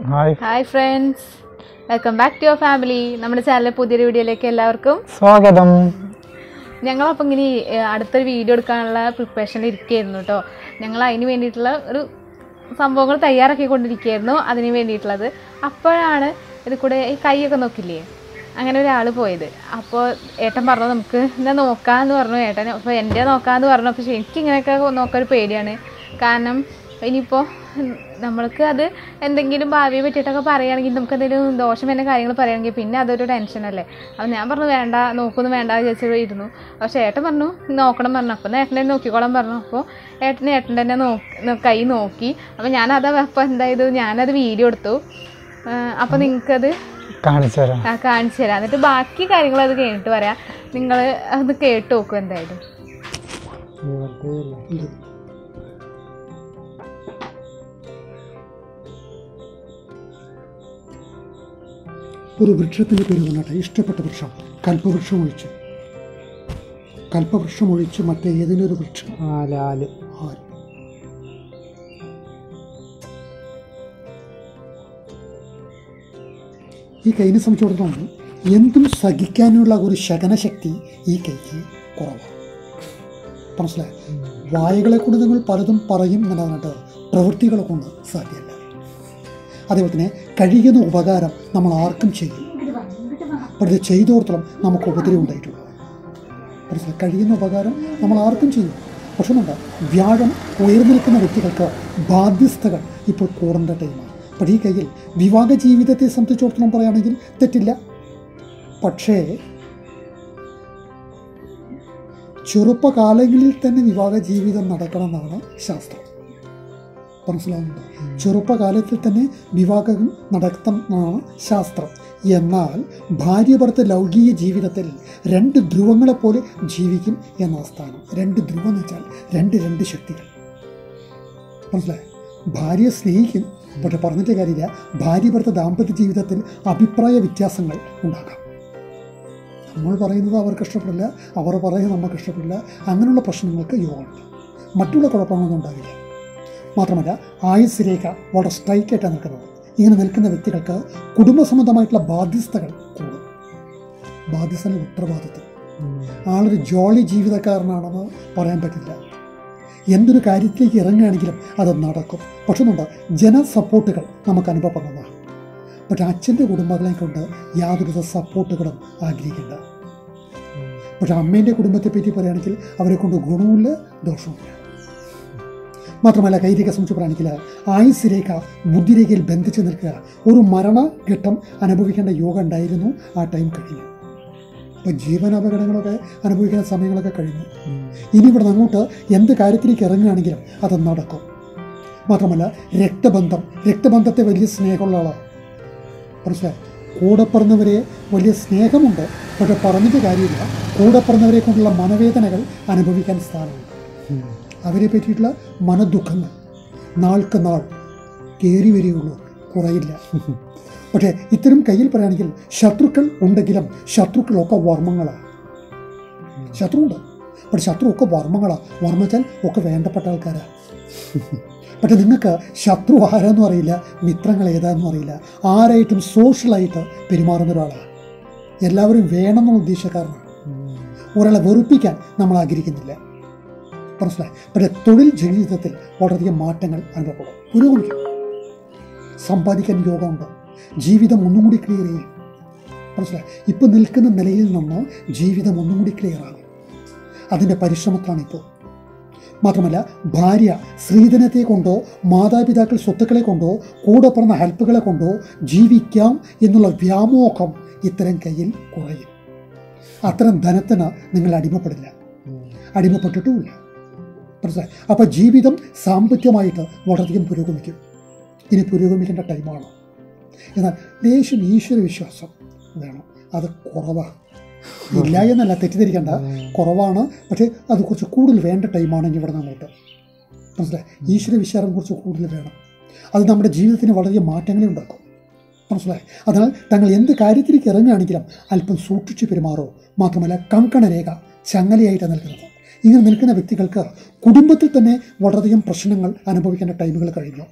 Hi friends, welcome back to your family. നമ്മുടെ ചാനലിലെ പുതിയൊരു വീഡിയോയിലേക്ക് എല്ലാവർക്കും സ്വാഗതം. ഞങ്ങളപ്പോൾ ഇങ്ങനെ അടുത്തൊരു വീഡിയോ എടുക്കാനുള്ള പ്രിപ്പറേഷനിൽ ഇരിക്കുകയായിരുന്നു കേട്ടോ. ഞങ്ങൾ അതിന് വേണ്ടിയിട്ടുള്ള ഒരു സംഭവങ്ങൾ തയ്യാറാക്കിക്കൊണ്ടിരിക്കുകയായിരുന്നു. അതിന് വേണ്ടിയിട്ടുള്ളത് അപ്പോഴാണ് ഇത് കൂടെ ഈ കൈയൊക്കെ നോക്കില്ലേ, അങ്ങനെ ഒരാൾ പോയത്. അപ്പോൾ ഏട്ടൻ പറഞ്ഞു നമുക്ക് എന്താ നോക്കാമെന്ന് പറഞ്ഞു ഏട്ടൻ. അപ്പോൾ എൻ്റെ നോക്കാമെന്ന് പറഞ്ഞു. പക്ഷേ എനിക്കിങ്ങനെയൊക്കെ നോക്കാൻ ഒരു പേടിയാണ്. കാരണം ഇനിയിപ്പോൾ നമ്മൾക്ക് അത് എന്തെങ്കിലും ഭാവിയെ പറ്റിയിട്ടൊക്കെ പറയുകയാണെങ്കിൽ നമുക്ക് എന്തെങ്കിലും ദോഷം എന്ന കാര്യങ്ങൾ പറയുകയാണെങ്കിൽ പിന്നെ അതൊരു ടെൻഷനല്ലേ. അപ്പോൾ ഞാൻ പറഞ്ഞു വേണ്ട, നോക്കൊന്നും വേണ്ട വിചാരിച്ചു ഇരുന്നു. പക്ഷേ ഏട്ടൻ പറഞ്ഞു നോക്കണം പറഞ്ഞു. അപ്പോൾ ഏട്ടൻ തന്നെ നോക്കിക്കോളാൻ പറഞ്ഞു. അപ്പോൾ ഏട്ടൻ തന്നെ കൈ നോക്കി. അപ്പോൾ ഞാനത് അപ്പോൾ എന്തായത് ഞാനത് വീഡിയോ എടുത്തു. അപ്പോൾ നിങ്ങൾക്കത് കാണിച്ചു തരാം. എന്നിട്ട് ബാക്കി കാര്യങ്ങൾ അത് കഴിഞ്ഞിട്ട് പറയാം. നിങ്ങൾ അത് കേട്ട് നോക്കും എന്തായാലും. ഒരു വൃക്ഷത്തിൻ്റെ പേര് വന്നിട്ട് ഇഷ്ടപ്പെട്ട വൃക്ഷം കൽപ്പവൃക്ഷം ഒഴിച്ച് മറ്റേ ഏതിനൊരു വൃക്ഷം ആല്. ഈ കൈനെ സംബന്ധിച്ചിടത്തോളം എന്തും സഹിക്കാനുള്ള ഒരു ശകനശക്തി ഈ കൈക്ക് കുറവാണ്. മനസ്സിലായി? വായകളെ കൊണ്ട് നിങ്ങൾ പലതും പറയും എന്നതിനായിട്ട് പ്രവൃത്തികളെ കൊണ്ട് സാധ്യമല്ല. അതേപോലെ തന്നെ കഴിയുന്ന ഉപകാരം നമ്മൾ ആർക്കും ചെയ്യും. പക്ഷേ ചെയ്തോർത്തോളം നമുക്ക് ഉപദ്രവം ഉണ്ടായിട്ടുള്ളൂ. മനസ്സിലായി? കഴിയുന്ന ഉപകാരം നമ്മൾ ആർക്കും ചെയ്യും. പക്ഷെ എന്താ, വ്യാഴം ഉയർന്നു നിൽക്കുന്ന വ്യക്തികൾക്ക് ബാധ്യസ്ഥകൾ ഇപ്പോൾ കൂടേണ്ട ടൈമാണ്. അപ്പോൾ ഈ കയ്യിൽ വിവാഹ ജീവിതത്തെ സംബന്ധിച്ചിടത്തോളം പറയുകയാണെങ്കിൽ തെറ്റില്ല. പക്ഷേ ചെറുപ്പകാലങ്ങളിൽ തന്നെ വിവാഹ ജീവിതം നടക്കണമെന്നാണ് ശാസ്ത്രം. മനസ്സിലാവുന്നുണ്ട്? ചെറുപ്പകാലത്തിൽ തന്നെ വിവാഹം നടത്തണമെന്നാണ് ശാസ്ത്രം. എന്നാൽ ഭാര്യ ഭർത്ത ലൗകിക ജീവിതത്തിൽ രണ്ട് ധ്രുവങ്ങളെപ്പോലെ ജീവിക്കും എന്ന സ്ഥാനം. രണ്ട് ധ്രുവം എന്ന് വെച്ചാൽ രണ്ട് ശക്തികൾ. മനസ്സിലായി? ഭാര്യയെ സ്നേഹിക്കും, പക്ഷെ പറഞ്ഞിട്ട് കാര്യമില്ല. ഭാര്യ ഭർത്ത ദാമ്പത്യ ജീവിതത്തിൽ അഭിപ്രായ വ്യത്യാസങ്ങൾ ഉണ്ടാകാം. നമ്മൾ പറയുന്നത് അവർക്ക് ഇഷ്ടപ്പെടില്ല, അവർ പറയുന്നത് നമുക്ക് ഇഷ്ടപ്പെടില്ല. അങ്ങനെയുള്ള പ്രശ്നങ്ങൾക്ക് യോഗമുണ്ട്. മറ്റുള്ള കുഴപ്പങ്ങളൊന്നും ഉണ്ടാവില്ല. മാത്രമല്ല ആയുസ് രേഖ വളരെ സ്ട്രൈക്കായിട്ടാണ് നിൽക്കുന്നത്. ഇങ്ങനെ നിൽക്കുന്ന വ്യക്തികൾക്ക് കുടുംബസംബന്ധമായിട്ടുള്ള ബാധ്യസ്ഥകൾ കൂടും. ബാധ്യസ്ഥ ഉത്തരവാദിത്വം. ആളൊരു ജോളി ജീവിതക്കാരനാണെന്ന് പറയാൻ പറ്റില്ല. എന്തൊരു കാര്യത്തിലേക്ക് ഇറങ്ങുകയാണെങ്കിലും അത് നടക്കും. പക്ഷെ എന്താ, ജന സപ്പോർട്ടുകൾ നമുക്ക് അനുഭവപ്പെടുന്നതാണ്. പക്ഷെ അച്ഛൻ്റെ കുടുംബങ്ങളെ കൊണ്ട് യാതൊരുവിധ സപ്പോർട്ടുകളും ആഗ്രഹിക്കേണ്ട. പക്ഷെ അമ്മേൻ്റെ കുടുംബത്തെ പറ്റി പറയുകയാണെങ്കിൽ അവരെ കൊണ്ട് ഗുണവുമില്ല ദോഷവുമില്ല. മാത്രമല്ല കൈരേഖ സംബന്ധിച്ച് പറയുകയാണെങ്കിൽ ആയുസ് രേഖ ബുദ്ധിരേഖയിൽ ബന്ധിച്ച് നിൽക്കുക. ഒരു മരണഘട്ടം അനുഭവിക്കേണ്ട യോഗം ഉണ്ടായിരുന്നു, ആ ടൈം കഴിഞ്ഞു. അപ്പോൾ ജീവനാപകടങ്ങളൊക്കെ അനുഭവിക്കുന്ന സമയങ്ങളൊക്കെ കഴിഞ്ഞു. ഇനി ഇവിടെ അങ്ങോട്ട് എന്ത് കാര്യത്തിലേക്ക് ഇറങ്ങുകയാണെങ്കിലും അത് നടക്കും. മാത്രമല്ല രക്തബന്ധത്തെ വലിയ സ്നേഹമുള്ള ആളാണ്. മനസ്സിലായി? കൂടെ പറഞ്ഞവരെ വലിയ സ്നേഹമുണ്ട്, പക്ഷെ പറഞ്ഞിട്ട് കാര്യമില്ല. കൂടെ പറഞ്ഞവരെ കൊണ്ടുള്ള മനവേദനകൾ അനുഭവിക്കാൻ സ്ഥാനമുണ്ട്. അവരെ പറ്റിയിട്ടുള്ള മനദുഃഖങ്ങൾ നാൾക്ക് നാൾ കയറി വരികയുള്ളൂ, കുറയില്ല. പക്ഷേ ഇത്തരം കയ്യിൽ പറയുകയാണെങ്കിൽ ശത്രുക്കൾ ഉണ്ടെങ്കിലും ശത്രുക്കളൊക്കെ വർമ്മങ്ങളാണ്. ശത്രുണ്ട്, പക്ഷെ ശത്രുവൊക്കെ വർമ്മങ്ങളാണ്. വർമ്മ വെച്ചാൽ ഒക്കെ വേണ്ടപ്പെട്ട ആൾക്കാരാണ്. പക്ഷെ നിങ്ങൾക്ക് ശത്രു ആരാന്നും അറിയില്ല, മിത്രങ്ങൾ ഏതാണെന്നും അറിയില്ല. ആരായിട്ടും സോഷ്യലായിട്ട് പെരുമാറുന്ന ഒരാളാണ്. എല്ലാവരും വേണമെന്നുള്ള ഉദ്ദേശക്കാരനാണ്. ഒരാളെ വെറുപ്പിക്കാൻ നമ്മൾ ആഗ്രഹിക്കുന്നില്ല. മനസ്സിലായി? പക്ഷേ തൊഴിൽ ജീവിതത്തിൽ വളരെയധികം മാറ്റങ്ങൾ അനുഭവപ്പെടും, പുരോഗമിക്കും. സമ്പാദിക്കാൻ യോഗമുണ്ട്. ജീവിതം ഒന്നും കൂടി ക്ലിയർ ചെയ്യും. മനസ്സിലായി? ഇപ്പം നിൽക്കുന്ന നിലയിൽ നിന്ന് ജീവിതം ഒന്നും കൂടി ക്ലിയർ ആകും. അതിൻ്റെ പരിശ്രമത്താണ് ഇപ്പോൾ. മാത്രമല്ല ഭാര്യ സ്ത്രീധനത്തെ കൊണ്ടോ മാതാപിതാക്കൾ സ്വത്തുക്കളെ കൊണ്ടോ കൂടെ പറഞ്ഞ ഹെൽപ്പുകളെ കൊണ്ടോ ജീവിക്കാം എന്നുള്ള വ്യാമോഹം ഇത്തരം കയ്യിൽ കുറയും. അത്തരം ധനത്തിന് നിങ്ങൾ അടിമപ്പെടില്ല, അടിമപ്പെട്ടിട്ടുമില്ല. മനസ്സിലായി? അപ്പോൾ ജീവിതം സാമ്പത്തികമായിട്ട് വളരെയധികം പുരോഗമിക്കും. ഇനി പുരോഗമിക്കേണ്ട ടൈമാണ്. എന്നാൽ ലേശം ഈശ്വര വിശ്വാസം വേണം. അത് കുറവാണ്. ഇല്ല എന്നല്ല, തെറ്റിദ്ധരിക്കേണ്ട, കുറവാണ്. പക്ഷേ അത് കുറച്ച് കൂടുതൽ വേണ്ട ടൈമാണെങ്കിൽ ഇവിടെ അങ്ങോട്ട്. മനസ്സിലായി? ഈശ്വര വിശ്വാസം കുറച്ച് കൂടുതൽ വേണം. അത് നമ്മുടെ ജീവിതത്തിന് വളരെ മാറ്റങ്ങളെ ഉണ്ടാക്കും. മനസ്സിലായി? അതിനാൽ തങ്ങൾ എന്ത് കാര്യത്തിലേക്ക് ഇറങ്ങുകയാണെങ്കിലും അല്പം സൂക്ഷിച്ച് പെരുമാറോ. മാത്രമല്ല കങ്കണരേഖ ചങ്ങലയായിട്ടാണ് നിൽക്കുന്നത്. ഇങ്ങനെ നിൽക്കുന്ന വ്യക്തികൾക്ക് കുടുംബത്തിൽ തന്നെ വളരെയധികം പ്രശ്നങ്ങൾ അനുഭവിക്കേണ്ട ടൈമുകൾ കഴിഞ്ഞു.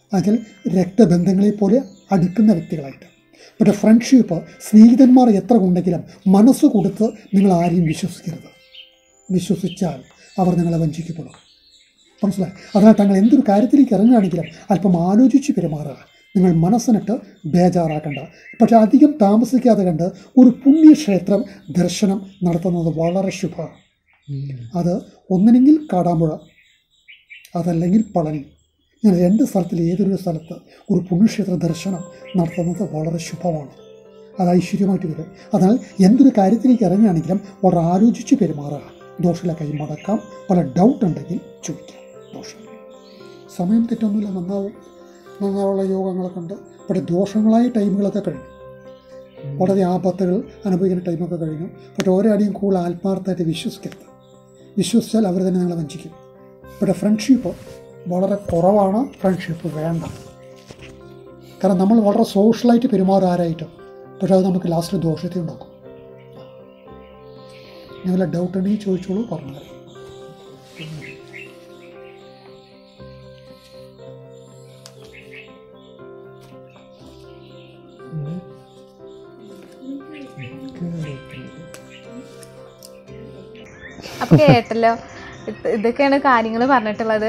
അതിൽ രക്തബന്ധങ്ങളെ പോലെ അടുക്കുന്ന വ്യക്തികളായിട്ട്. പക്ഷേ ഫ്രണ്ട്ഷിപ്പ് സ്നേഹിതന്മാർ എത്ര ഉണ്ടെങ്കിലും മനസ്സ് കൊടുത്ത് നിങ്ങൾ ആരെയും വിശ്വസിക്കരുത്. വിശ്വസിച്ചാൽ അവർ നിങ്ങളെ വഞ്ചിക്കപ്പെടും. മനസ്സിലായി? അതിനാൽ തങ്ങൾ എന്തൊരു കാര്യത്തിലേക്ക് ഇറങ്ങുകയാണെങ്കിലും അല്പം ആലോചിച്ച് പെരുമാറുക. നിങ്ങൾ മനസ്സിനിട്ട് ബേജാറാക്കണ്ട. പക്ഷെ അധികം താമസിക്കാതെ കണ്ട് ഒരു പുണ്യക്ഷേത്രം ദർശനം നടത്തുന്നത് വളരെ ശുഭമാണ്. അത് ഒന്നിനെങ്കിൽ കാടാമ്പുഴ, അതല്ലെങ്കിൽ പളനി. ഇങ്ങനെ 2 സ്ഥലത്തിൽ ഏതൊരു സ്ഥലത്ത് ഒരു പുണ്യക്ഷേത്ര ദർശനം നടത്തുന്നത് വളരെ ശുഭമാണ്. അത് ഐശ്വര്യമായിട്ട് വരും. അതിനാൽ എന്തൊരു കാര്യത്തിലേക്ക് ഇറങ്ങുകയാണെങ്കിലും വളരെ ആലോചിച്ച് പെരുമാറുക. ദോഷമില്ല, കൈ മടക്കാം. പല ഡൗട്ട് ഉണ്ടെങ്കിൽ ചോദിക്കാം. ദോഷമില്ല, സമയം തെറ്റൊന്നുമില്ല, നന്നാവുള്ള യോഗങ്ങളൊക്കെ ഉണ്ട്. പക്ഷേ ദോഷങ്ങളായ ടൈമുകളൊക്കെ കഴിഞ്ഞു. വളരെ ആപത്തുകൾ അനുഭവിക്കുന്ന ടൈമൊക്കെ കഴിഞ്ഞു. പക്ഷേ ഒരാടെയും കൂടുതൽ ആത്മാർത്ഥമായിട്ട് വിശ്വസിക്കരുത്. വിശ്വസിച്ചാൽ അവർ തന്നെ നിങ്ങളെ വഞ്ചിക്കും. പക്ഷേ ഫ്രണ്ട്ഷിപ്പ് വളരെ കുറവാണ്. ഫ്രണ്ട്ഷിപ്പ് വേണ്ട. കാരണം നമ്മൾ വളരെ സോഷ്യലായിട്ട് പെരുമാറും ആരായിട്ടും. പക്ഷേ അത് നമുക്ക് ലാസ്റ്റ് ദോഷത്തെ ഉണ്ടാക്കും. നിങ്ങളെ ഡൗട്ട് ഉണ്ടെങ്കിൽ ചോദിച്ചോളൂ, പറഞ്ഞുതരാം. അപ്പോൾ കേട്ടല്ലോ, ഇതൊക്കെയാണ് കാര്യങ്ങൾ പറഞ്ഞിട്ടുള്ളത്.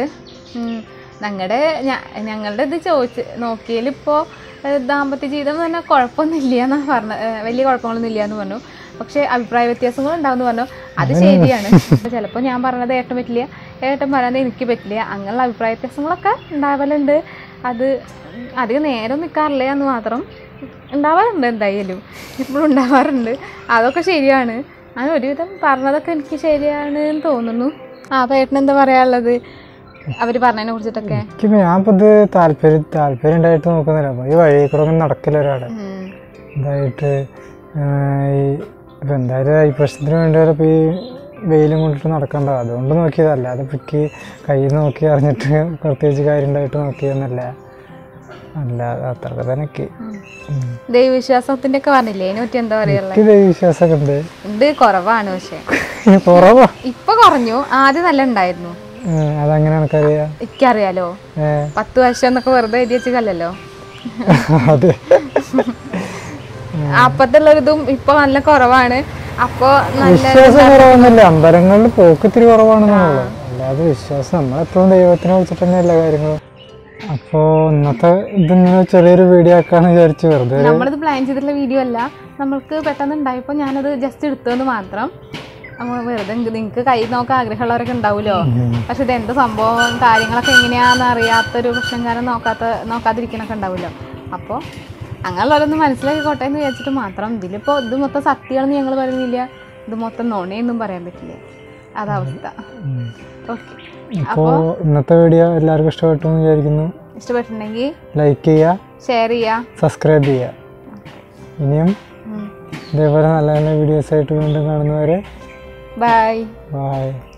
ഞങ്ങളുടെ ഇത് നോക്കിയാൽ ഇപ്പോൾ ദാമ്പത്യ ജീവിതം തന്നെ കുഴപ്പമൊന്നുമില്ല എന്നാണ് പറഞ്ഞത്. വലിയ കുഴപ്പങ്ങളൊന്നും ഇല്ല എന്ന് പറഞ്ഞു. പക്ഷേ അഭിപ്രായ വ്യത്യാസങ്ങൾ ഉണ്ടാവുമെന്ന് പറഞ്ഞു. അത് ശരിയാണ്. ചിലപ്പോൾ ഞാൻ പറഞ്ഞത് ഏട്ടൻ പറ്റില്ല, ഏട്ടൻ പറയുന്നത് എനിക്ക് പറ്റില്ല. അങ്ങനെയുള്ള അഭിപ്രായ വ്യത്യാസങ്ങളൊക്കെ ഉണ്ടാവലുണ്ട്. അത് അധികം നേരം നിൽക്കാറില്ല എന്ന് മാത്രം. ഉണ്ടാവാറുണ്ട്, എന്തായാലും ഇപ്പോഴും ഉണ്ടാവാറുണ്ട്. അതൊക്കെ ശരിയാണ്. അങ്ങനെ ഒരുവിധം പറഞ്ഞതൊക്കെ എനിക്ക് ശരിയാണ് എന്ന് തോന്നുന്നു. അപ്പോൾ ഏട്ടൻ എന്താ പറയാനുള്ളത് അവർ പറഞ്ഞതിനെ കുറിച്ചിട്ടൊക്കെ? ഞാനിപ്പോൾ ഇത് താല്പര്യം ഉണ്ടായിട്ട് നോക്കുന്നില്ല. ഈ വഴി കൂടെ ഒന്നും നടക്കില്ല ഒരാളെ ഇതായിട്ട്. ഇപ്പം എന്തായാലും ഈ പ്രശ്നത്തിന് വേണ്ടി വരെ ഇപ്പോൾ ഈ വെയിലും കൊണ്ടിട്ട് നടക്കണ്ട, അതുകൊണ്ട് നോക്കിയതല്ല. അത് പിക്ക് കൈ നോക്കി അറിഞ്ഞിട്ട് പ്രത്യേകിച്ച് കാര്യം ഉണ്ടായിട്ട് നോക്കിയതെന്നല്ല. അല്ലാതെ അത്രയൊക്കെ തന്നെ. ദൈവവിശ്വാസത്തിന്റെ ഒക്കെ പറഞ്ഞില്ലേ, അതിനെ പറ്റി എന്താ പറയാ? ദൈവവിശ്വാസമൊക്കെ ഉണ്ട്, കുറവാണ്. പക്ഷെ കുറവാ, ഇപ്പൊ കുറഞ്ഞു. ആദ്യം നല്ല ഉണ്ടായിരുന്നു. അതങ്ങനെ എനിക്കറിയാം. എനിക്കറിയാലോ, 10 വർഷം എന്നൊക്കെ വെറുതെ എഴുതി വെച്ചല്ലോ. അതെ, അപ്പത്തുള്ളൊരിതും ഇപ്പൊ നല്ല കുറവാണ്. അപ്പൊ വിശ്വാസം കുറവൊന്നുമില്ല, അമ്പലങ്ങളിൽ പോക്ക് ഇത്തിരി കുറവാണെന്നുള്ളൂ. അല്ലാതെ വിശ്വാസം നമ്മളെപ്പോഴും ദൈവത്തിനെ കുറിച്ചിട്ട് തന്നെ എല്ലാ കാര്യങ്ങളും. അപ്പോ ഇന്നത്തെ ഇതിങ്ങനെ ചെറിയൊരു വീഡിയോ ആക്കാന്ന് വിചാരിച്ചു. വെറുതെ നമ്മളിത് പ്ലാൻ ചെയ്തിട്ടുള്ള വീഡിയോ അല്ല, നമ്മൾക്ക് പെട്ടെന്ന് ഉണ്ടായപ്പോ ഞാനത് ജസ്റ്റ് എടുത്തതെന്ന് മാത്രം. വെറുതെ നിങ്ങൾക്ക് കൈ നോക്കാൻ ആഗ്രഹമുള്ളവരൊക്കെ ഉണ്ടാവുമല്ലോ. പക്ഷെ ഇത് എന്ത് സംഭവം കാര്യങ്ങളൊക്കെ എങ്ങനെയാന്ന് അറിയാത്തൊരു പ്രശ്നക്കാരൻ നോക്കാതിരിക്കണൊക്കെ ഉണ്ടാവുമല്ലോ. അപ്പോൾ അങ്ങനെയുള്ളവരൊന്നും മനസ്സിലാക്കിക്കോട്ടെ എന്ന് വിചാരിച്ചിട്ട് മാത്രം. ഇതിലിപ്പോൾ ഇത് മൊത്തം സത്യമാണെന്ന് ഞങ്ങൾ പറയുന്നില്ല, ഇത് മൊത്തം നുണയൊന്നും പറയാൻ പറ്റില്ല. അതവസ്ഥ. ഓക്കെ, അപ്പോൾ ഇന്നത്തെ വീഡിയോ എല്ലാവർക്കും ഇഷ്ടപ്പെട്ടു എന്ന് വിചാരിക്കുന്നു. ഇഷ്ടപ്പെട്ടിട്ടുണ്ടെങ്കിൽ ലൈക്ക് ചെയ്യുക, ഷെയർ ചെയ്യുക, സബ്സ്ക്രൈബ് ചെയ്യുക. ഇനിയും ഇതേപോലെ നല്ല നല്ല വീഡിയോസ് ആയിട്ട് വീണ്ടും കാണുന്നവരെ ബൈ. ബൈ.